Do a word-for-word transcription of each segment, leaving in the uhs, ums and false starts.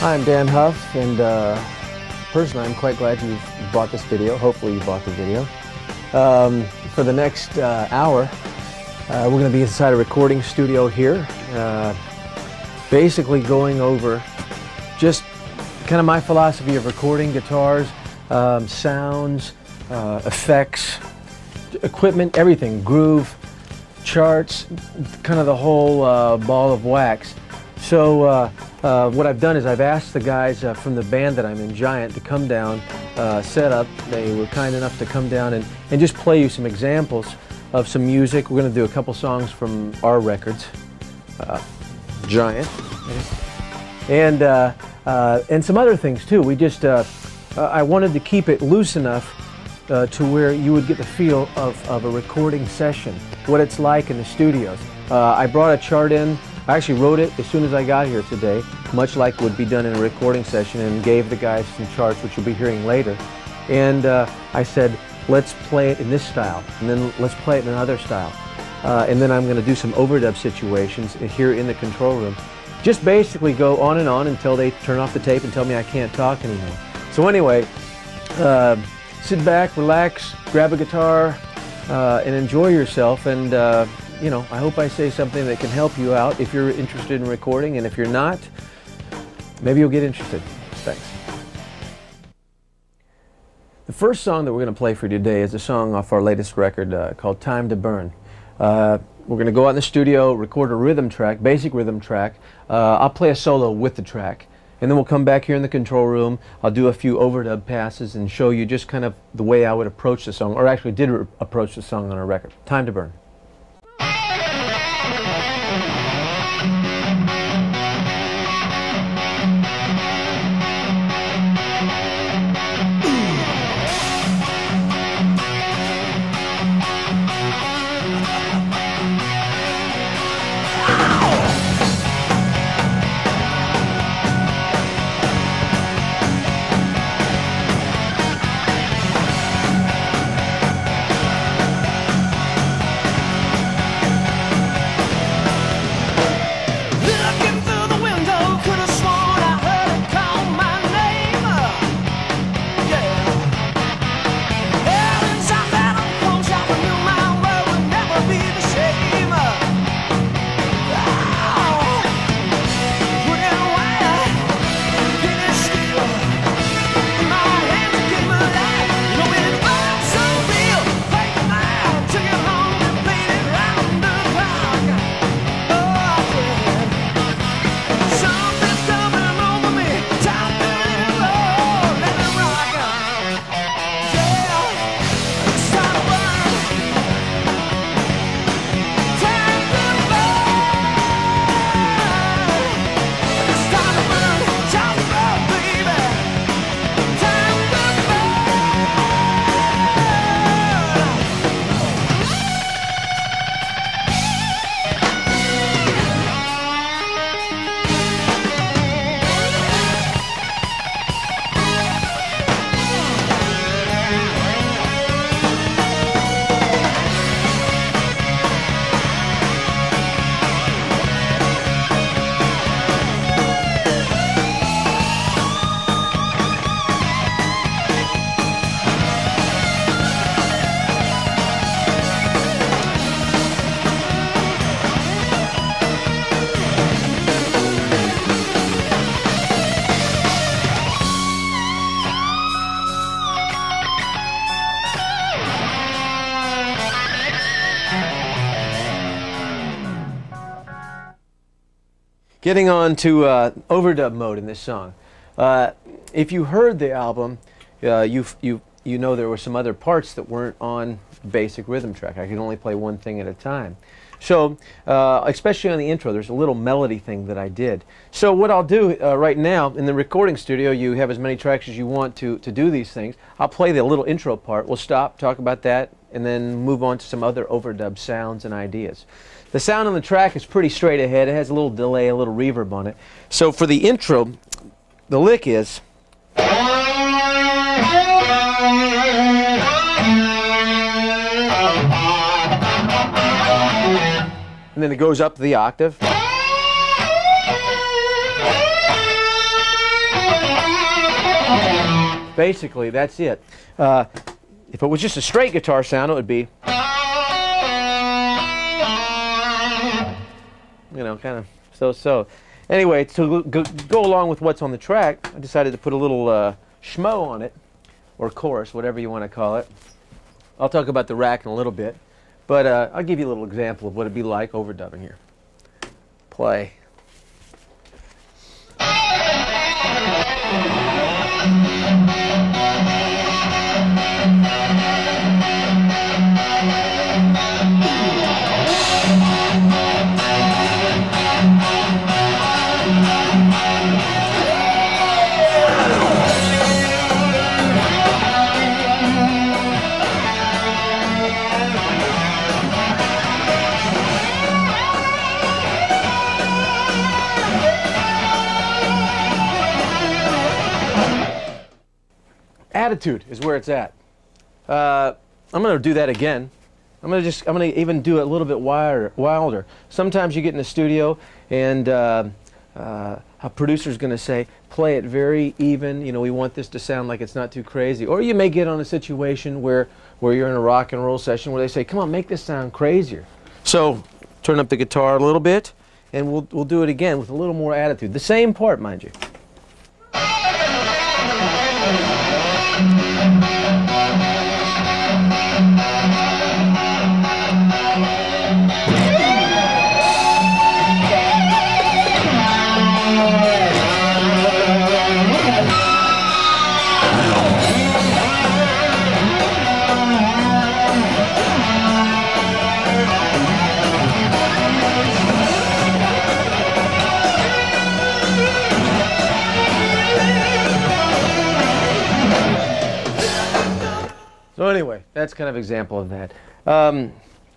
Hi, I'm Dan Huff, and uh, personally, I'm quite glad you bought this video. Hopefully, you bought the video. Um, for the next uh, hour, uh, we're going to be inside a recording studio here, uh, basically going over just kind of my philosophy of recording guitars, um, sounds, uh, effects, equipment, everything, groove, charts, kind of the whole uh, ball of wax. So uh, uh, what I've done is I've asked the guys uh, from the band that I'm in, Giant, to come down, uh, set up. They were kind enough to come down and, and just play you some examples of some music. We're going to do a couple songs from our records, uh, Giant, and uh, uh, and some other things too. We just uh, uh, I wanted to keep it loose enough uh, to where you would get the feel of, of a recording session, what it's like in the studios. Uh, I brought a chart in. I actually wrote it as soon as I got here today, much like would be done in a recording session, and gave the guys some charts, which you'll be hearing later. And uh, I said, let's play it in this style, and then let's play it in another style. Uh, and then I'm going to do some overdub situations here in the control room. Just basically go on and on until they turn off the tape and tell me I can't talk anymore. So anyway, uh, sit back, relax, grab a guitar, uh, and enjoy yourself. And uh, you know, I hope I say something that can help you out if you're interested in recording, and if you're not, maybe you'll get interested. Thanks. The first song that we're going to play for you today is a song off our latest record uh, called Time to Burn. Uh, we're going to go out in the studio, record a rhythm track, basic rhythm track. Uh, I'll play a solo with the track, and then we'll come back here in the control room. I'll do a few overdub passes and show you just kind of the way I would approach the song, or actually did approach the song on our record. Time to Burn. Getting on to uh, overdub mode in this song. Uh, if you heard the album, uh, you you you know there were some other parts that weren't on basic rhythm track. I could only play one thing at a time. So, uh, especially on the intro, there's a little melody thing that I did. So what I'll do uh, right now, in the recording studio, you have as many tracks as you want to, to do these things. I'll play the little intro part. We'll stop, talk about that, and then move on to some other overdub sounds and ideas. The sound on the track is pretty straight ahead. It has a little delay, a little reverb on it. So for the intro, the lick is... And then it goes up the octave. Basically, that's it. Uh, if it was just a straight guitar sound, it would be, you know, kind of so-so. Anyway, to go, go along with what's on the track, I decided to put a little uh, schmo on it, or chorus, whatever you want to call it. I'll talk about the rack in a little bit, but uh, I'll give you a little example of what it'd be like overdubbing here. Play. Attitude is where it's at. Uh, I'm going to do that again. I'm going to just, I'm going to even do it a little bit wilder. wilder. Sometimes you get in the studio and uh, uh, a producer's going to say, play it very even. You know, we want this to sound like it's not too crazy. Or you may get on a situation where, where you're in a rock and roll session where they say, come on, make this sound crazier. So turn up the guitar a little bit and we'll, we'll do it again with a little more attitude. The same part, mind you. So anyway, that's kind of an example of that. Um,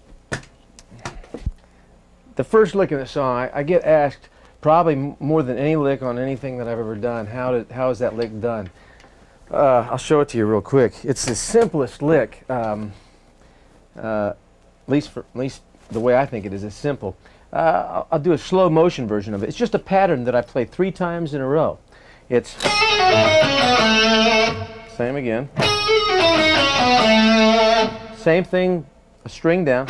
the first lick in the song, I, I get asked probably m more than any lick on anything that I've ever done, how, did, how is that lick done? Uh, I'll show it to you real quick. It's the simplest lick, um, uh, at, least for, at least the way I think it is, it's simple. Uh, I'll, I'll do a slow motion version of it. It's just a pattern that I play three times in a row. It's same again. Same thing, a string down.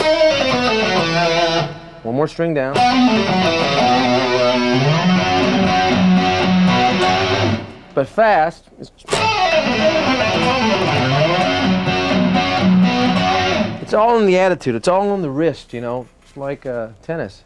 One more string down. But fast. It's all in the attitude. It's all on the wrist, you know. It's like uh, tennis.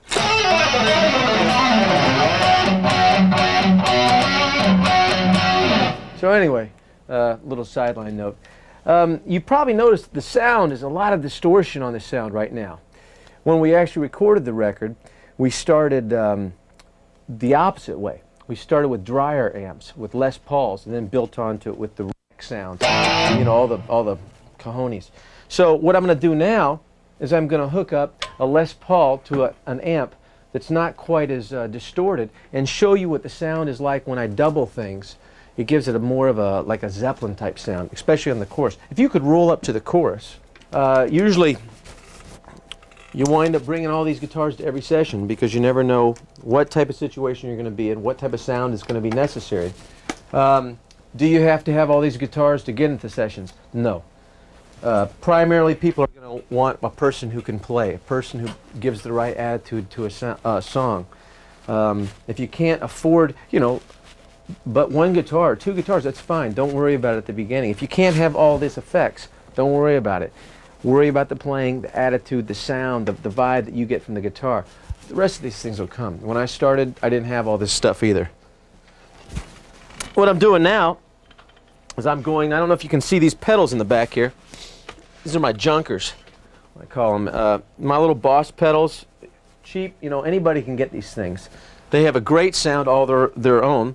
So anyway, a uh, little sideline note. Um, you probably noticed the sound is a lot of distortion on the sound right now. When we actually recorded the record, we started um, the opposite way. We started with drier amps, with Les Pauls, and then built onto it with the rack sound, you know, all the, all the cajones. So what I'm going to do now is I'm going to hook up a Les Paul to a, an amp that's not quite as uh, distorted and show you what the sound is like when I double things. It gives it a more of a, like a Zeppelin type sound, especially on the chorus. If you could roll up to the chorus, uh, usually you wind up bringing all these guitars to every session because you never know what type of situation you're going to be in, what type of sound is going to be necessary. Um, do you have to have all these guitars to get into sessions? No. Uh, primarily people are going to want a person who can play, a person who gives the right attitude to a so uh, song. Um, if you can't afford, you know, but one guitar, two guitars, that's fine. Don't worry about it at the beginning. If you can't have all these effects, don't worry about it. Worry about the playing, the attitude, the sound, the, the vibe that you get from the guitar. The rest of these things will come. When I started, I didn't have all this stuff either. What I'm doing now is I'm going, I don't know if you can see these pedals in the back here. These are my junkers, I call them. Uh, my little Boss pedals, cheap, you know, anybody can get these things. They have a great sound all their, their own.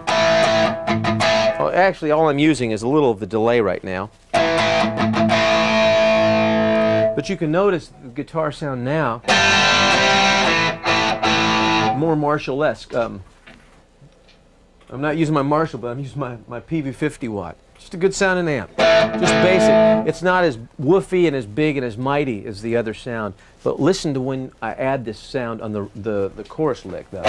Oh, actually, all I'm using is a little of the delay right now. But you can notice the guitar sound now, more Marshall-esque. Um, I'm not using my Marshall, but I'm using my, my P V fifty watt. Just a good sounding amp. Just basic. It's not as woofy and as big and as mighty as the other sound. But listen to when I add this sound on the, the, the chorus lick, though.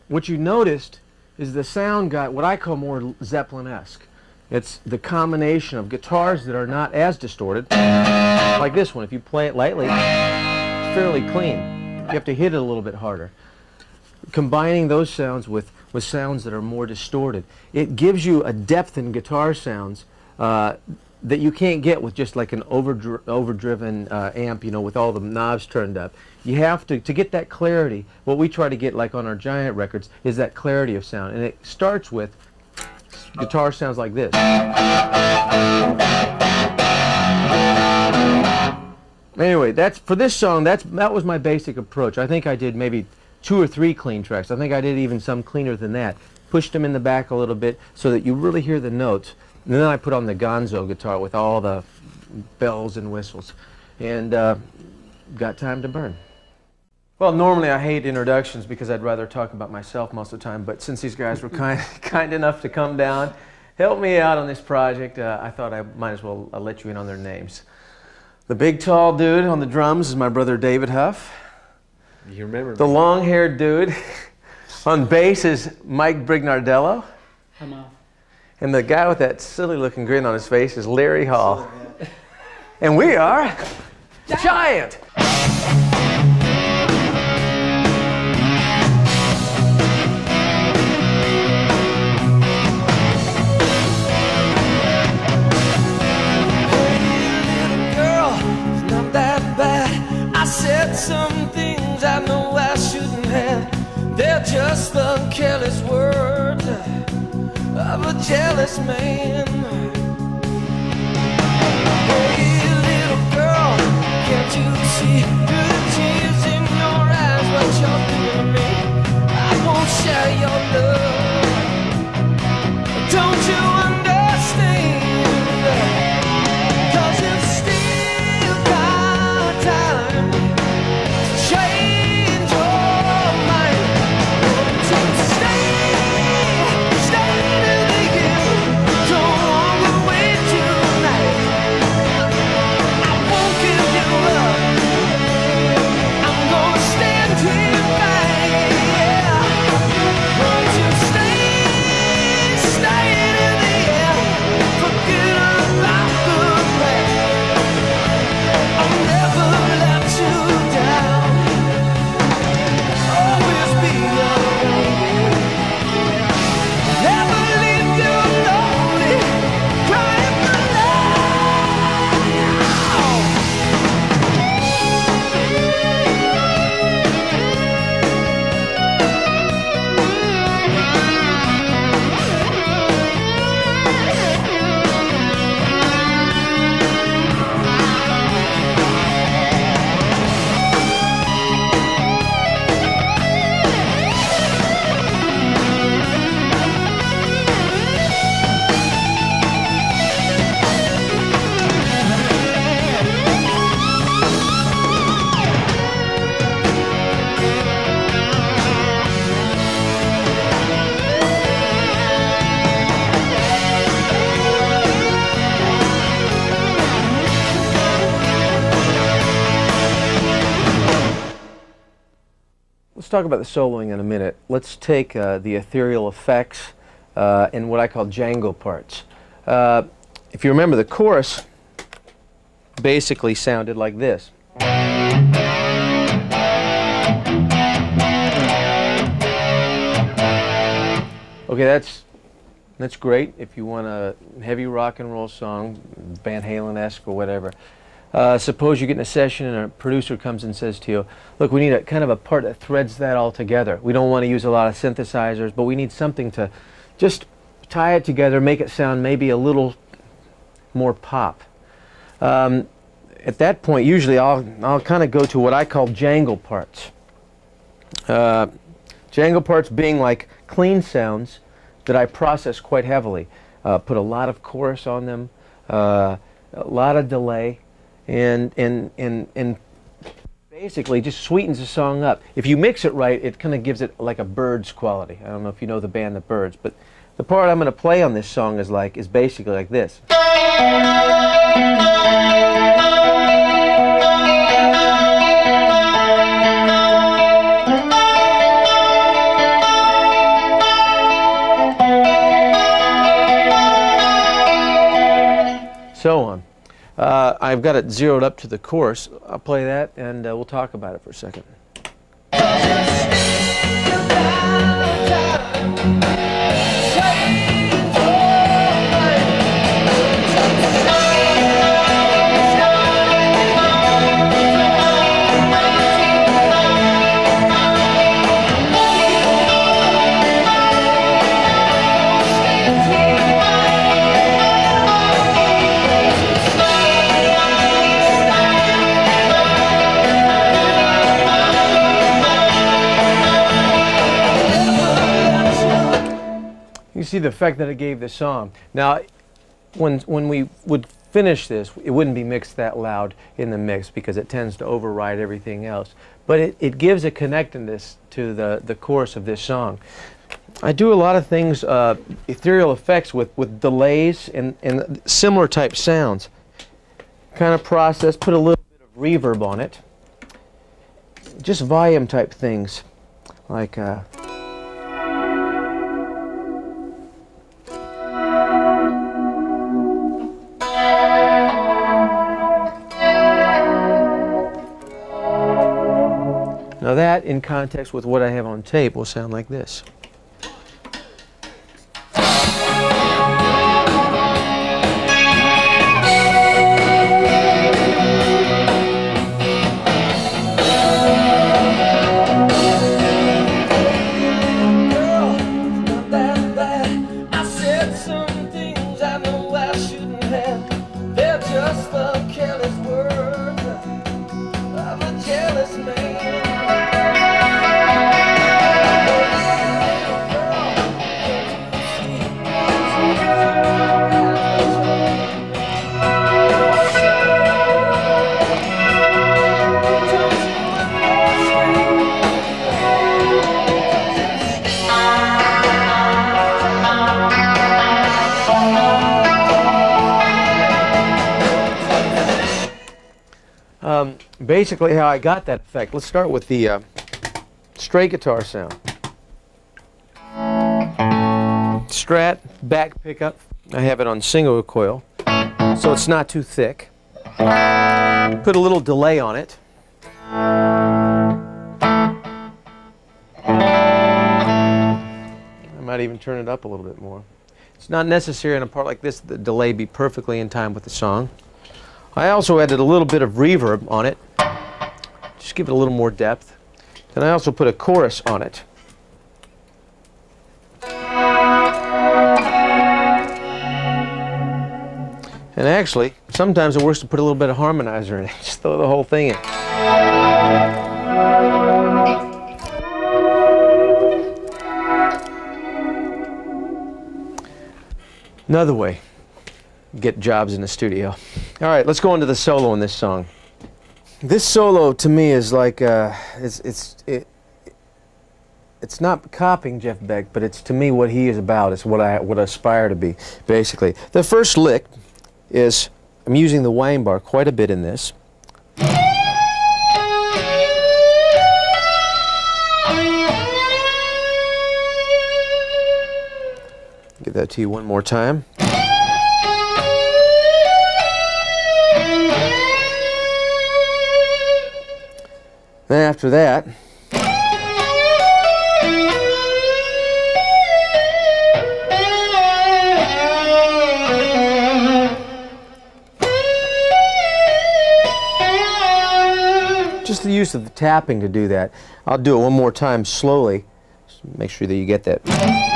what you noticed is the sound got what I call more Zeppelin-esque. It's the combination of guitars that are not as distorted, like this one. If you play it lightly, it's fairly clean. You have to hit it a little bit harder. Combining those sounds with, with sounds that are more distorted, it gives you a depth in guitar sounds uh, that you can't get with just like an overdri overdriven uh, amp, you know, with all the knobs turned up. You have to, to get that clarity, what we try to get like on our Giant records is that clarity of sound. And it starts with guitar sounds like this. Anyway, that's, for this song, that's, that was my basic approach. I think I did maybe two or three clean tracks. I think I did even some cleaner than that. Pushed them in the back a little bit so that you really hear the notes. And then I put on the Gonzo guitar with all the bells and whistles. And uh, got time to burn. Well, normally I hate introductions because I'd rather talk about myself most of the time, but since these guys were kind, kind enough to come down, help me out on this project, uh, I thought I might as well uh, let you in on their names. The big tall dude on the drums is my brother David Huff. You remember me. The long-haired dude on bass is Mike Brignardello. Hello. And the guy with that silly-looking grin on his face is Larry Hall. And we are Giant! Said some things I know I shouldn't have. They're just the careless words of a jealous man. Hey little girl, can't you see through the tears in your eyes what you're doing to me? I won't share your love. Don't you understand? 'Cause it's still got time. Change your mind. So stay, stay to the end. Don't walk away tonight. I won't give you up. I'm gonna stand here by. Yeah. Won't you stay, stay to the end. Forget about the past. I'll never let you down. Always be around. Never leave you lonely, crying for love. Let's talk about the soloing in a minute. Let's take uh, the ethereal effects uh, and what I call Django parts. Uh, if you remember, the chorus basically sounded like this. Okay, that's that's great if you want a heavy rock and roll song, Van Halen-esque or whatever. Uh, suppose you get in a session and a producer comes and says to you, look, we need a kind of a part that threads that all together. We don't want to use a lot of synthesizers, but we need something to just tie it together, make it sound maybe a little more pop. Um, at that point, usually I'll, I'll kind of go to what I call jangle parts. Uh, jangle parts being like clean sounds that I process quite heavily. Uh, put a lot of chorus on them, uh, a lot of delay. And, and, and, and basically just sweetens the song up. If you mix it right, it kind of gives it like a Byrds quality. I don't know if you know the band The Byrds, but the part I'm going to play on this song is like is basically like this. I've got it zeroed up to the chorus. I'll play that and uh, we'll talk about it for a second. You see the effect that it gave the song. Now, when, when we would finish this, it wouldn't be mixed that loud in the mix because it tends to override everything else. But it, it gives a connectedness to the, the chorus of this song. I do a lot of things, uh, ethereal effects with, with delays and, and similar type sounds. Kind of process, put a little bit of reverb on it. Just volume type things like uh, now that, in context with what I have on tape, will sound like this. Um, basically how I got that effect. Let's start with the uh, straight guitar sound. Strat, back pickup. I have it on single coil, so it's not too thick. Put a little delay on it. I might even turn it up a little bit more. It's not necessary in a part like this that the delay be perfectly in time with the song. I also added a little bit of reverb on it, just give it a little more depth. Then I also put a chorus on it. And actually, sometimes it works to put a little bit of harmonizer in it, just throw the whole thing in. Another way. Get jobs in the studio. All right, let's go into the solo in this song. This solo to me is like uh, it's it's it, it's not copying Jeff Beck, but it's to me what he is about. It's what I what I aspire to be. Basically, the first lick is I'm using the whine bar quite a bit in this. Give that to you one more time. Then after that, just the use of the tapping to do that. I'll do it one more time slowly. Just make sure that you get that.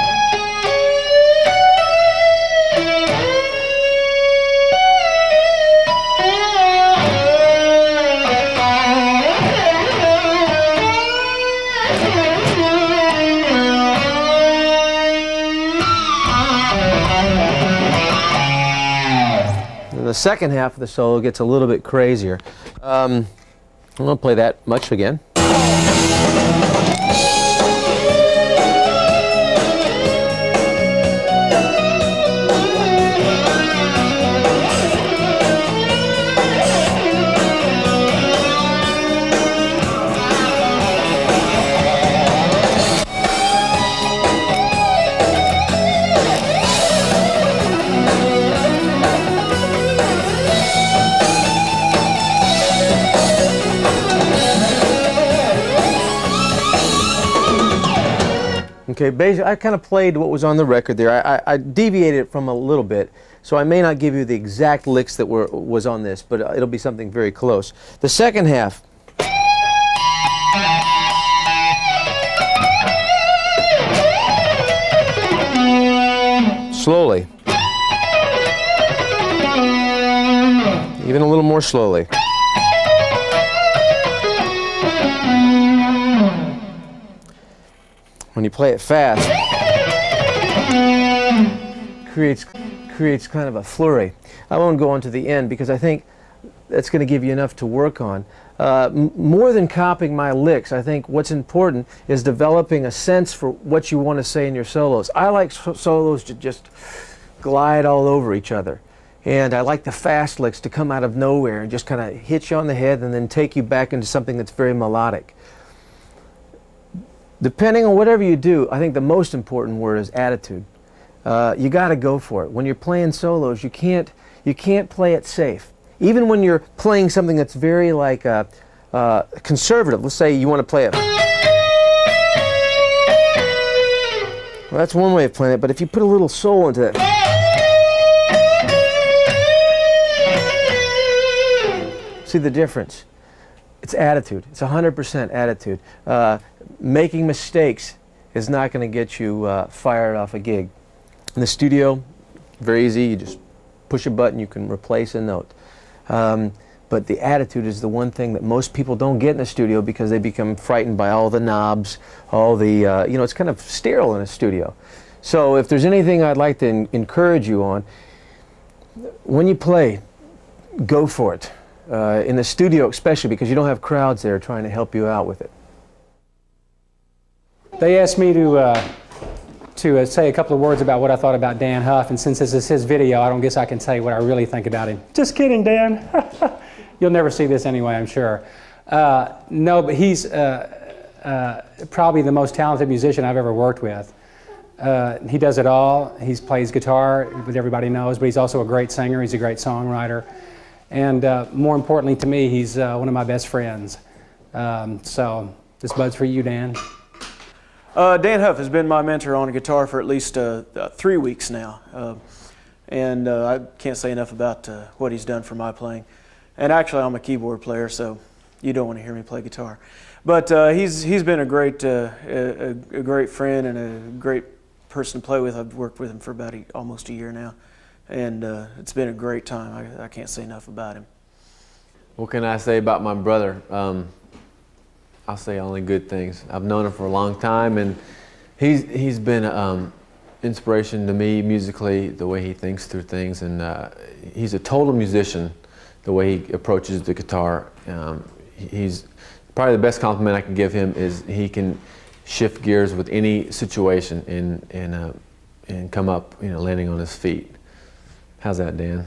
The second half of the solo gets a little bit crazier. Um, I'm going to play that much again. Okay, basically, I kind of played what was on the record there. I, I, I deviated from a little bit, so I may not give you the exact licks that were was on this, but it'll be something very close. The second half. Slowly. Even a little more slowly. When you play it fast, creates creates kind of a flurry. I won't go on to the end because I think that's going to give you enough to work on. Uh, m more than copying my licks, I think what's important is developing a sense for what you want to say in your solos. I like so solos to just glide all over each other. And I like the fast licks to come out of nowhere and just kind of hit you on the head and then take you back into something that's very melodic. Depending on whatever you do, I think the most important word is attitude. Uh, you got to go for it. When you're playing solos, you can't, you can't play it safe. Even when you're playing something that's very like uh, uh, conservative, let's say you want to play it. Well, that's one way of playing it, but if you put a little soul into it. See the difference? It's attitude. It's one hundred percent attitude. Uh, making mistakes is not going to get you uh, fired off a gig. In the studio, very easy. You just push a button, you can replace a note. Um, but the attitude is the one thing that most people don't get in the studio because they become frightened by all the knobs, all the, uh, you know, it's kind of sterile in a studio. So if there's anything I'd like to en encourage you on, when you play, go for it. Uh, in the studio especially, because you don't have crowds there trying to help you out with it. They asked me to, uh, to uh, say a couple of words about what I thought about Dan Huff, and since this is his video, I don't guess I can tell you what I really think about him. Just kidding, Dan. You'll never see this anyway, I'm sure. Uh, no, but he's uh, uh, probably the most talented musician I've ever worked with. Uh, he does it all. He plays guitar, which everybody knows, but he's also a great singer. He's a great songwriter. And uh, more importantly to me, he's uh, one of my best friends. Um, so this bud's for you, Dan. Uh, Dan Huff has been my mentor on a guitar for at least uh, uh, three weeks now. Uh, and uh, I can't say enough about uh, what he's done for my playing. And actually, I'm a keyboard player, so you don't want to hear me play guitar. But uh, he's, he's been a great, uh, a, a great friend and a great person to play with. I've worked with him for about a, almost a year now. And uh, it's been a great time. I, I can't say enough about him. What can I say about my brother? Um, I'll say only good things. I've known him for a long time, and he's, he's been um, inspiration to me musically, the way he thinks through things, and uh, he's a total musician, the way he approaches the guitar. Um, he's probably the best compliment I can give him is he can shift gears with any situation and, and, uh, and come up, you know, landing on his feet. How's that, Dan?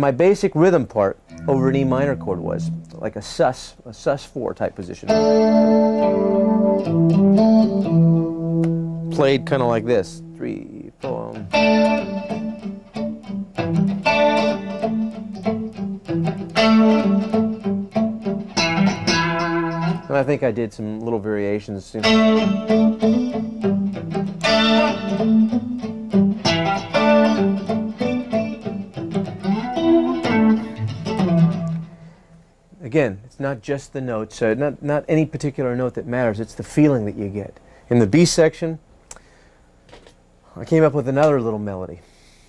my basic rhythm part over an E minor chord was like a sus, a sus four type position. Played kind of like this. Three, four. And I think I did some little variations. Again, it's not just the notes, uh, not, not any particular note that matters, it's the feeling that you get. In the B section, I came up with another little melody.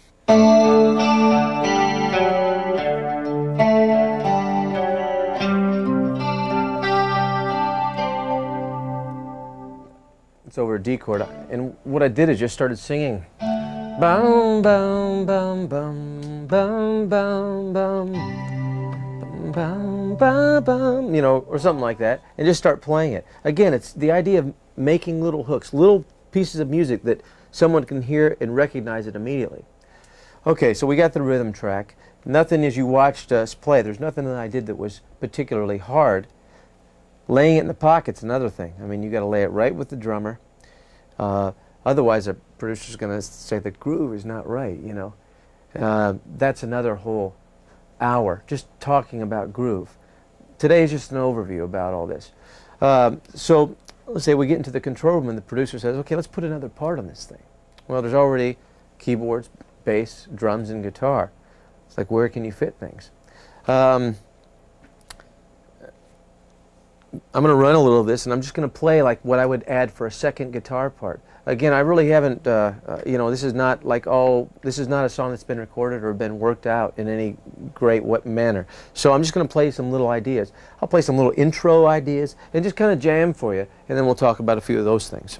It's over a D chord, and what I did is just started singing. Bum, bum, bum, bum, bum, bum, bum. Bum, bum, bum, you know, or something like that, and just start playing it. Again, it's the idea of making little hooks, little pieces of music that someone can hear and recognize it immediately. Okay, so we got the rhythm track. Nothing as you watched us play, there's nothing that I did that was particularly hard. Laying it in the pocket's another thing. I mean, you got to lay it right with the drummer. Uh, otherwise, a producer's going to say the groove is not right, you know. Uh, that's another whole hour just talking about groove. Today is just an overview about all this. Um, so let's say we get into the control room and the producer says, okay, let's put another part on this thing. Well, there's already keyboards, bass, drums, and guitar. It's like, where can you fit things? Um, I'm going to run a little of this, and I'm just going to play like what I would add for a second guitar part. Again, I really haven't, uh, uh, you know, this is not like all, this is not a song that's been recorded or been worked out in any great what manner. So I'm just going to play some little ideas. I'll play some little intro ideas and just kind of jam for you, and then we'll talk about a few of those things.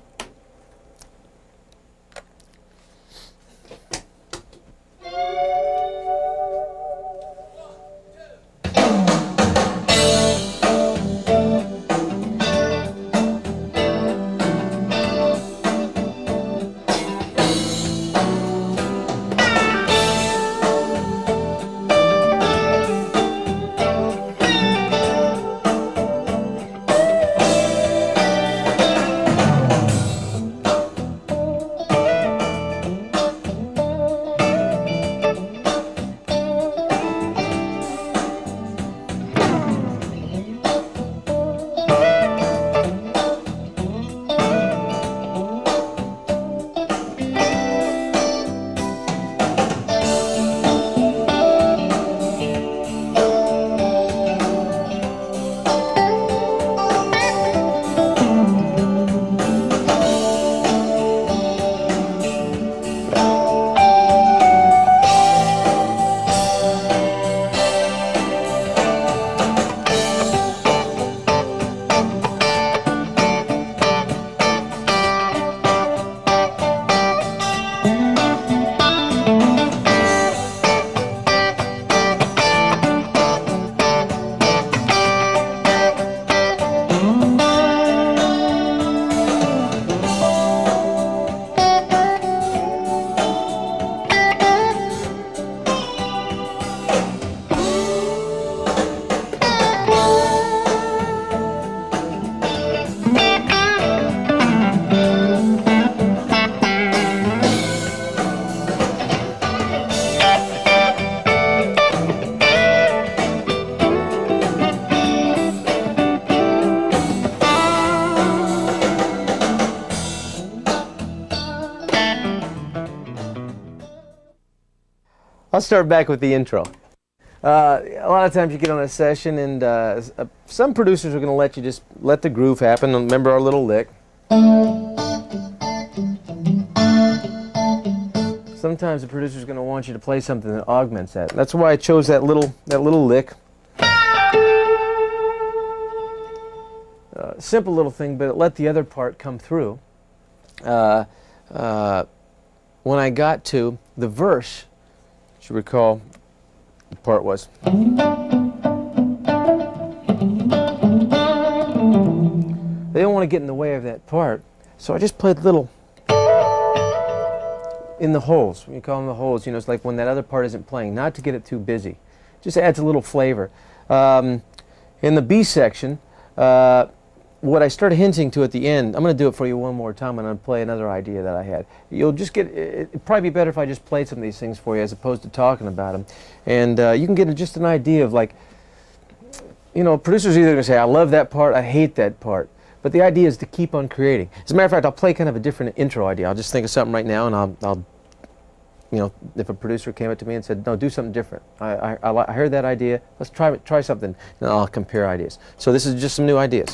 I'll start back with the intro. Uh, a lot of times you get on a session and uh, uh, some producers are going to let you just let the groove happen. Remember our little lick. Sometimes the producer's going to want you to play something that augments that. That's why I chose that little, that little lick. Uh, simple little thing, but it let the other part come through. Uh, uh, when I got to the verse, as you recall, the part was. They don't want to get in the way of that part, so I just played little in the holes. We call them the holes. You know, it's like when that other part isn't playing, not to get it too busy. Just adds a little flavor. Um, in the B section, uh, what I started hinting to at the end, I'm going to do it for you one more time, and I'm going to play another idea that I had. You'll just get, it, it'd probably be better if I just played some of these things for you as opposed to talking about them. And uh, you can get a, just an idea of, like, you know, producers are either going to say, I love that part, I hate that part. But the idea is to keep on creating. As a matter of fact, I'll play kind of a different intro idea. I'll just think of something right now, and I'll, I'll you know, if a producer came up to me and said, no, do something different. I, I, I, I heard that idea, let's try, try something, and I'll compare ideas. So this is just some new ideas.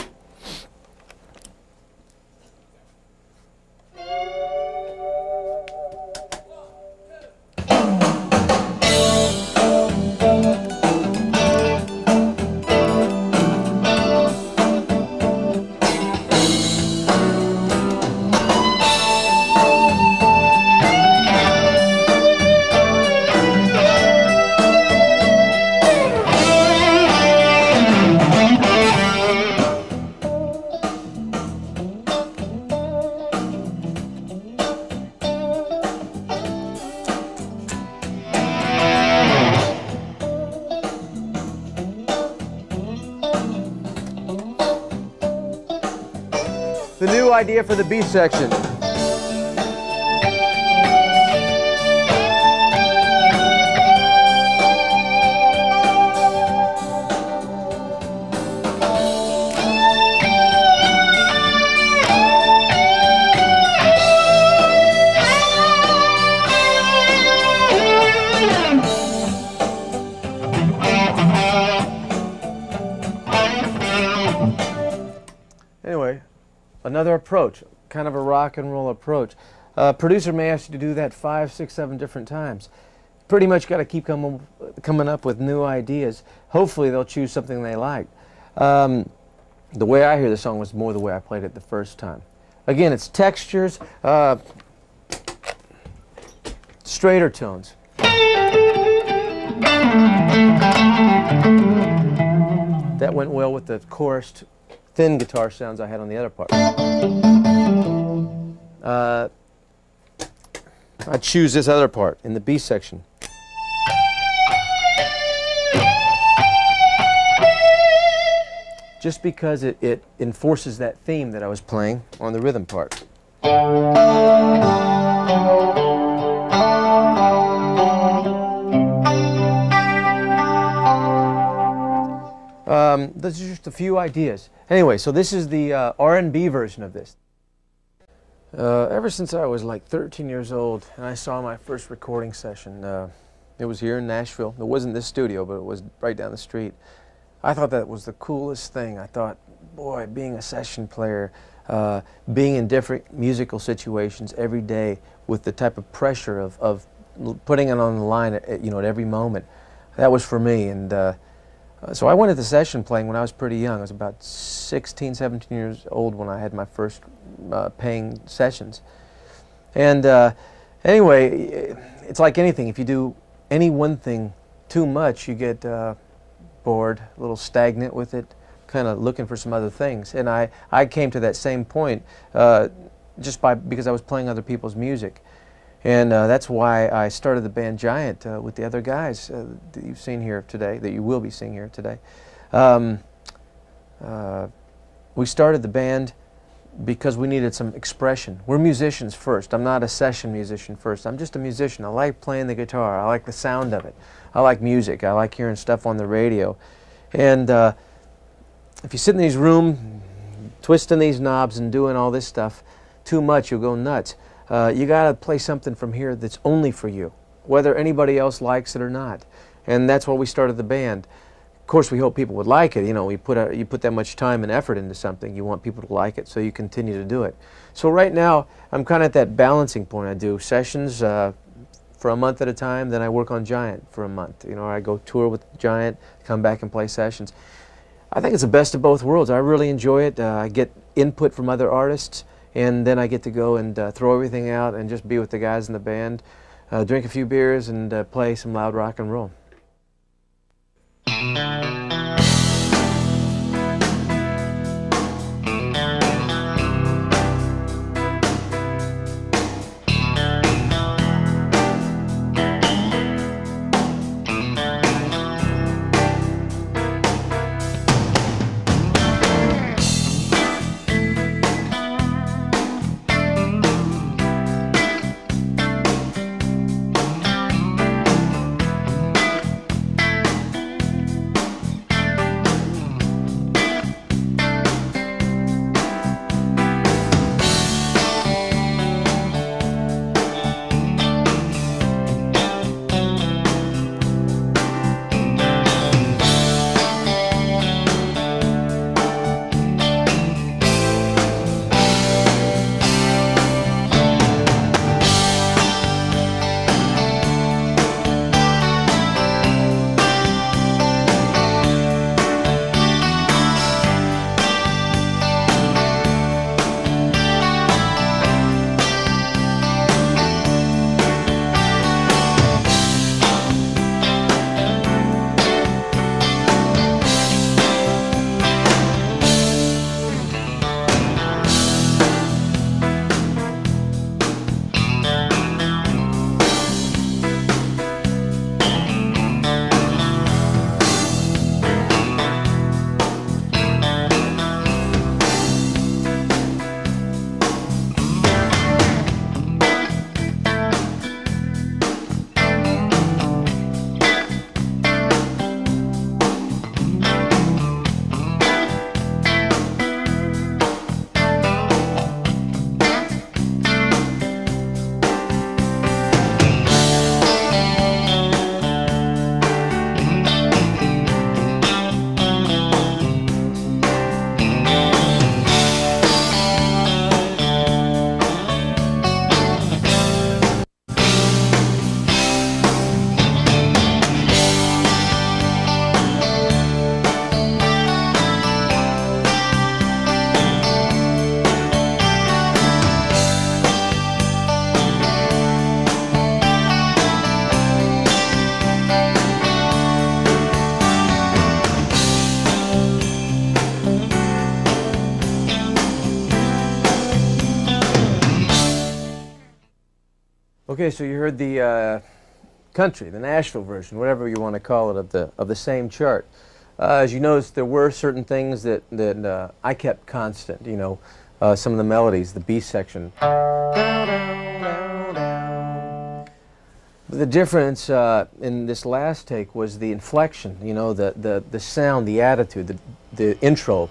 The new idea for the B section. Anyway, another approach, kind of a rock and roll approach. Uh, producer may ask you to do that five, six, seven different times. Pretty much got to keep coming, coming up with new ideas. Hopefully they'll choose something they like. Um, the way I hear the song was more the way I played it the first time. Again, it's textures, uh, straighter tones. That went well with the chorused thin guitar sounds I had on the other part. Uh, I choose this other part in the B section. Just because it, it enforces that theme that I was playing on the rhythm part. Um, those are just a few ideas. Anyway, so this is the uh, R and B version of this. Uh, ever since I was like thirteen years old and I saw my first recording session, uh, it was here in Nashville. It wasn't this studio, but it was right down the street. I thought that was the coolest thing. I thought, boy, being a session player, uh, being in different musical situations every day with the type of pressure of, of putting it on the line at, you know, at every moment, that was for me. And uh, Uh, so I went into session playing when I was pretty young. I was about sixteen, seventeen years old when I had my first uh, paying sessions. And uh, anyway, it's like anything. If you do any one thing too much, you get uh, bored, a little stagnant with it, kind of looking for some other things. And I, I came to that same point uh, just by because I was playing other people's music. And uh, that's why I started the band Giant uh, with the other guys uh, that you've seen here today, that you will be seeing here today. Um, uh, we started the band because we needed some expression. We're musicians first. I'm not a session musician first. I'm just a musician. I like playing the guitar. I like the sound of it. I like music. I like hearing stuff on the radio. And uh, if you sit in these rooms, twisting these knobs and doing all this stuff too much, you'll go nuts. Uh, you got to play something from here that's only for you, whether anybody else likes it or not. And that's why we started the band. Of course, we hope people would like it. You know, we put a, you put that much time and effort into something. You want people to like it, so you continue to do it. So right now, I'm kind of at that balancing point. I do sessions uh, for a month at a time, then I work on Giant for a month. You know, I go tour with Giant, come back and play sessions. I think it's the best of both worlds. I really enjoy it. Uh, I get input from other artists. And then I get to go and uh, throw everything out and just be with the guys in the band, uh, drink a few beers, and uh, play some loud rock and roll. Okay, so you heard the uh, country, the Nashville version, whatever you want to call it, of the of the same chart. Uh, as you noticed, there were certain things that that uh, I kept constant. You know, uh, some of the melodies, the B section. The difference uh, in this last take was the inflection. You know, the the the sound, the attitude, the the intro.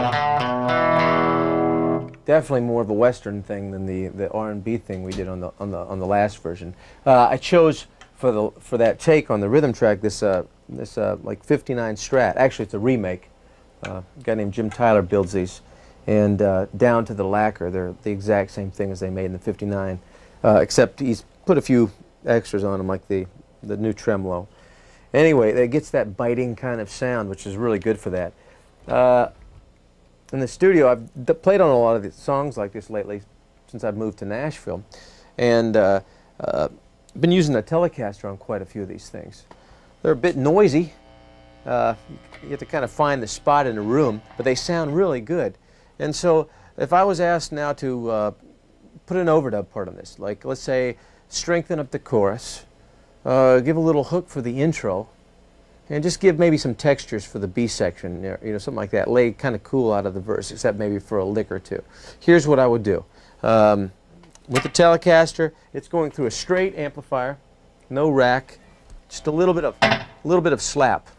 Definitely more of a Western thing than the the R and B thing we did on the on the on the last version. Uh, I chose for the for that take on the rhythm track this uh, this uh, like fifty-nine Strat. Actually, it's a remake. Uh, a guy named Jim Tyler builds these, and uh, down to the lacquer, they're the exact same thing as they made in the fifty-nine, uh, except he's put a few extras on them, like the the new tremolo. Anyway, it gets that biting kind of sound, which is really good for that. Uh, In the studio, I've d played on a lot of the songs like this lately since I've moved to Nashville, and uh, uh, been using a Telecaster on quite a few of these things. They're a bit noisy. Uh, you have to kind of find the spot in the room, but they sound really good. And so if I was asked now to uh, put an overdub part on this, like let's say strengthen up the chorus, uh, give a little hook for the intro, and just give maybe some textures for the B section, you know, something like that. Lay kind of cool out of the verse, except maybe for a lick or two. Here's what I would do. Um, with the Telecaster, it's going through a straight amplifier, no rack, just a little bit of, a little bit of slap.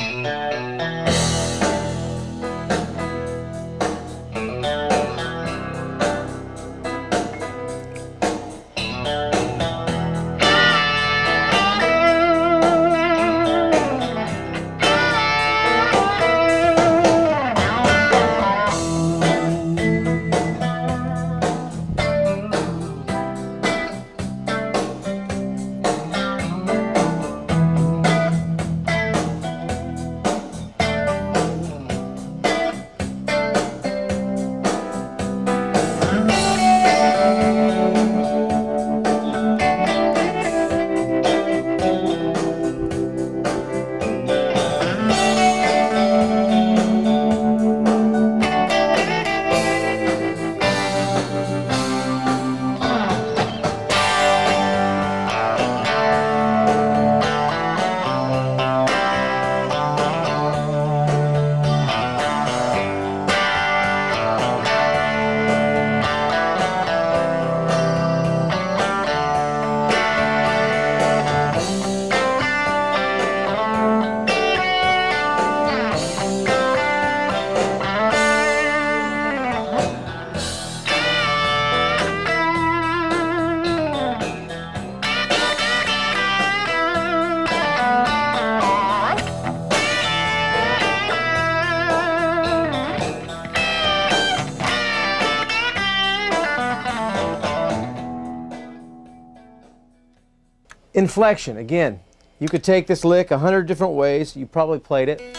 Inflection, again, you could take this lick a hundred different ways. You probably played it.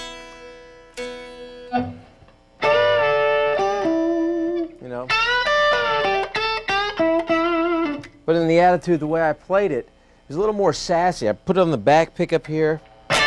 You know. But in the attitude, the way I played it, it was a little more sassy. I put it on the back pickup here.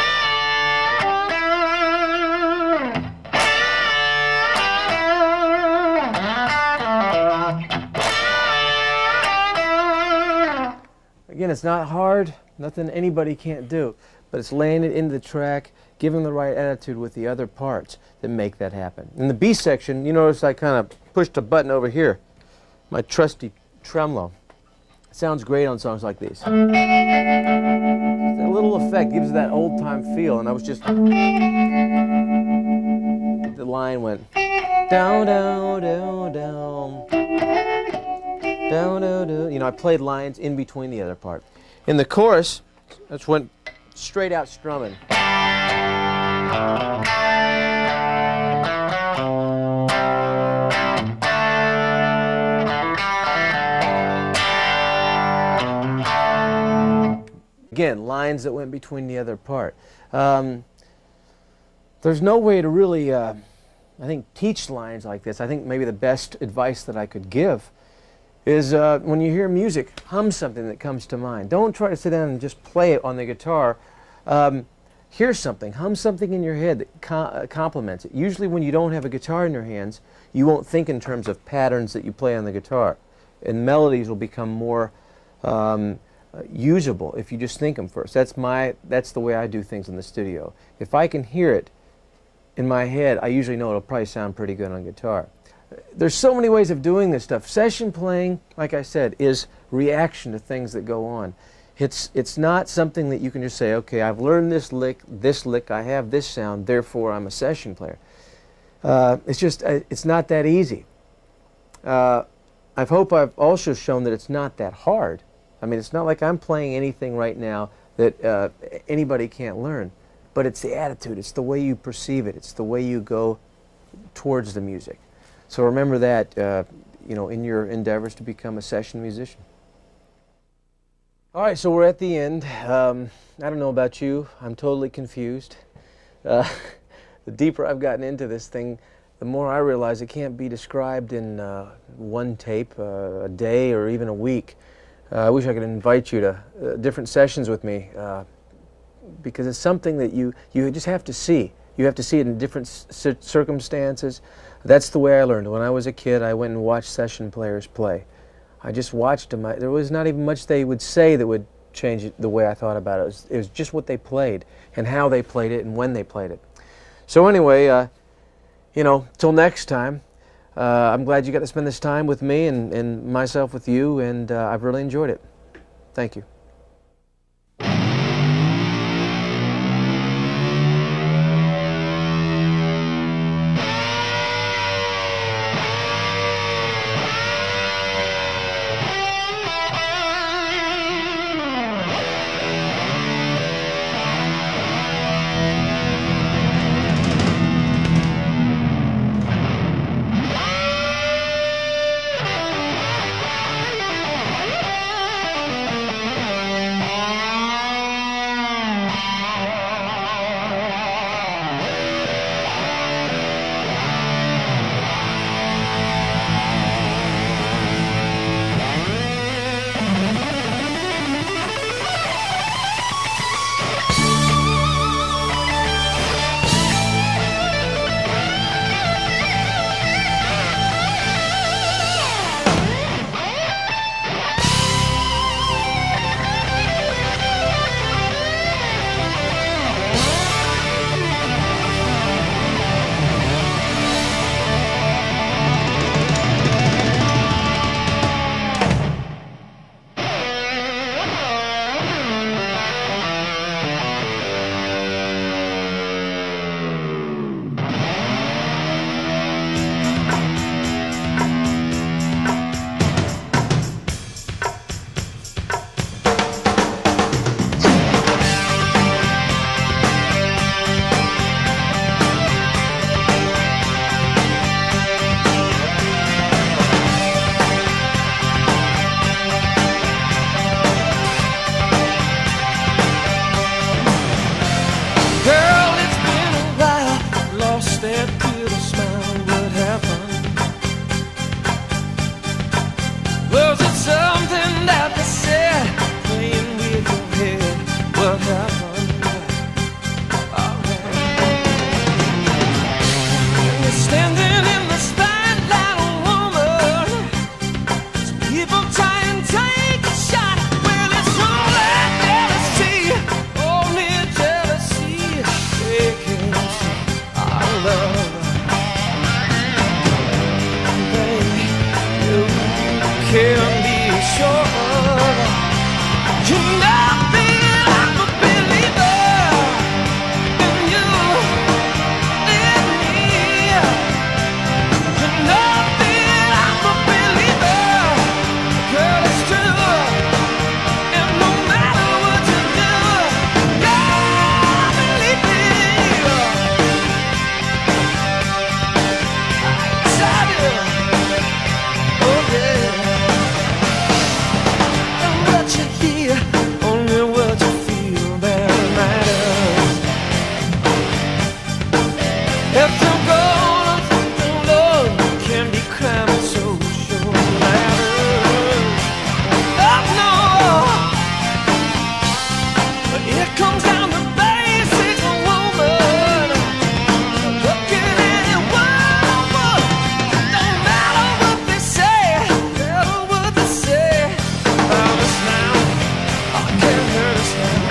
Again, it's not hard, nothing anybody can't do, but it's laying it into the track, giving the right attitude with the other parts that make that happen. In the B section, you notice I kind of pushed a button over here, my trusty tremolo. It sounds great on songs like these. That little effect gives that old-time feel, and I was just... The line went down, down, down, down. Down, down, down. You know, I played lines in between the other part. In the chorus, I just went straight out strumming. Again, lines that went between the other part. Um, there's no way to really, uh, I think, teach lines like this. I think maybe the best advice that I could give is uh, when you hear music, hum something that comes to mind. Don't try to sit down and just play it on the guitar. Um, hear something, hum something in your head that co uh, complements it. Usually when you don't have a guitar in your hands, you won't think in terms of patterns that you play on the guitar. And melodies will become more um, uh, usable if you just think them first. That's my, that's the way I do things in the studio. If I can hear it in my head, I usually know it'll probably sound pretty good on guitar. There's so many ways of doing this stuff. Session playing, like I said, is reaction to things that go on. It's, it's not something that you can just say, okay, I've learned this lick, this lick, I have this sound, therefore I'm a session player. Uh, it's just, uh, it's not that easy. Uh, I hope I've also shown that it's not that hard. I mean, it's not like I'm playing anything right now that uh, anybody can't learn, but it's the attitude, it's the way you perceive it, it's the way you go towards the music. So remember that, uh, you know, in your endeavors to become a session musician. All right, so we're at the end. Um, I don't know about you, I'm totally confused. Uh, the deeper I've gotten into this thing, the more I realize it can't be described in uh, one tape, uh, a day, or even a week. Uh, I wish I could invite you to uh, different sessions with me, uh, because it's something that you, you just have to see. You have to see it in different c circumstances. That's the way I learned. When I was a kid, I went and watched session players play. I just watched them. I, there was not even much they would say that would change it, the way I thought about it. It was, it was just what they played, and how they played it, and when they played it. So anyway, uh, you know, till next time, uh, I'm glad you got to spend this time with me and, and myself with you, and uh, I've really enjoyed it. Thank you. sunshine.